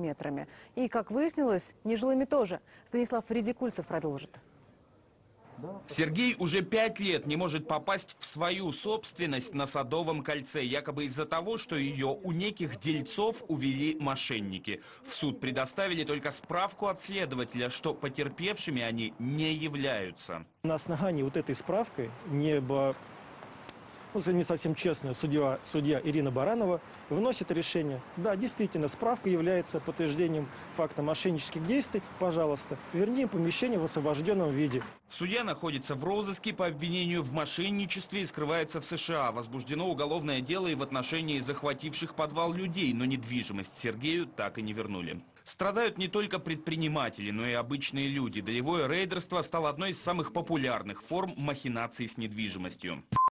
метрами. И, как выяснилось, нежилыми тоже. Станислав Редикульцев продолжит. Сергей уже 5 лет не может попасть в свою собственность на Садовом кольце, якобы из-за того, что ее у неких дельцов увели мошенники. В суд предоставили только справку от следователя, что потерпевшими они не являются. На основании вот этой справки не совсем честно, судья Ирина Баранова выносит решение. Да, действительно, справка является подтверждением факта мошеннических действий. Пожалуйста, верни помещение в освобожденном виде. Судья находится в розыске по обвинению в мошенничестве и скрывается в США. Возбуждено уголовное дело и в отношении захвативших подвал людей, но недвижимость Сергею так и не вернули. Страдают не только предприниматели, но и обычные люди. Долевое рейдерство стало одной из самых популярных форм махинаций с недвижимостью.